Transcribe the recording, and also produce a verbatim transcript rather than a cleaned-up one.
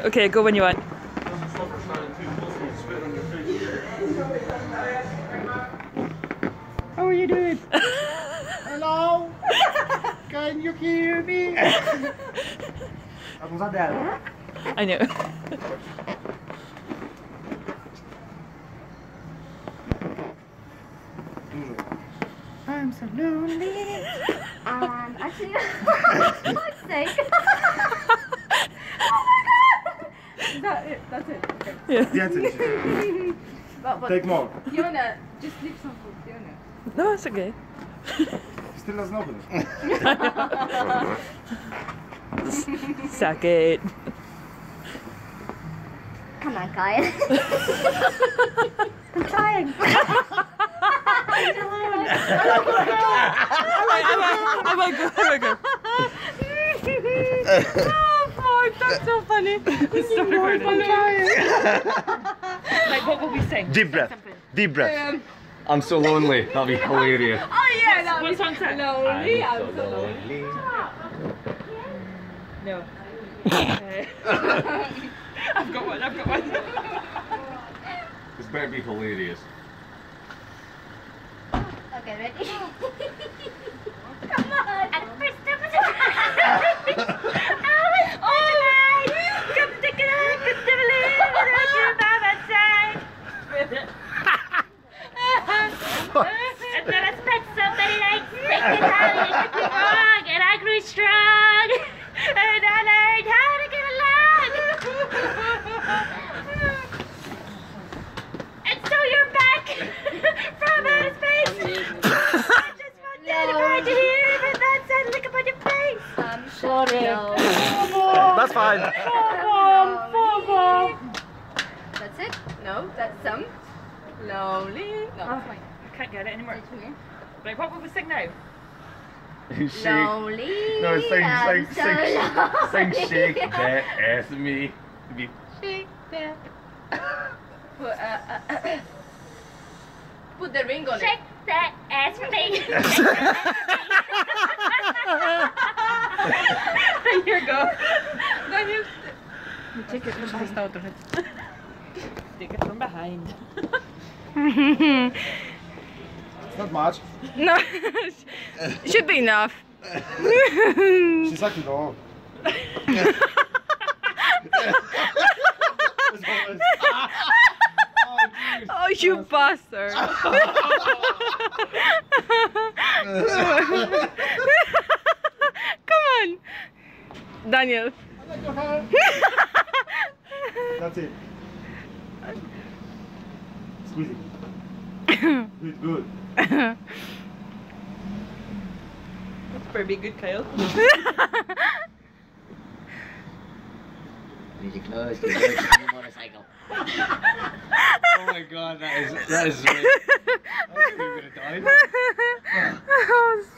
Okay, go when you want. How are you doing? Hello? Can you hear me? Aku sadar. I know. I'm so lonely. Um, actually, for fuck's sake. Oh my god! Is that it? That's it. Okay. Yeah. That's it. But, but Take more. Fiona, just leave some for Fiona. No, it's okay. Still doesn't open it. Suck it. Come on, Kyle. I'm trying. I might go. I might go. Oh, fuck, that's so funny. It's so recorded. Like, what will we sing? Deep breath. Deep breath. Um, I'm so lonely. That'll be hilarious. oh yeah, that What was song's that? lonely. I'm I'm so so lonely. No. Uh, I've got one. I've got one. This better be hilarious. Okay, ready? Come on. At first, there was a I was petrified. Come take it out, come to believe without you by my side. And then I spent so many nights thinking how you could be wrong, and I grew strong, and I learned how to get along. And so you're back from outer space. I just wanted everybody to hear even that sad look upon your face. I'm sorry. No. That's fine. That's it? No, that's some. Lonely. No, Oh, it's fine. I can't get it anymore. It's me. Right, what will we sing now? Shake. Lonely. No, sing, I'm sing, so sing, sing, lonely. shake that ass at me. Be- Shake that. Put, uh, uh, uh, put the ring on Shake that ass for me. it. Here you go. Then you. You take it from behind. Take it from behind. It's not much. No. Should be enough. She's like it all. Oh, you bastard. Come on. Daniel. That's it. Squeeze it. Good, good. That's pretty good, Kyle. Really close. You're going to the motorcycle. Oh my god, that is that is sweet. I think we're gonna die.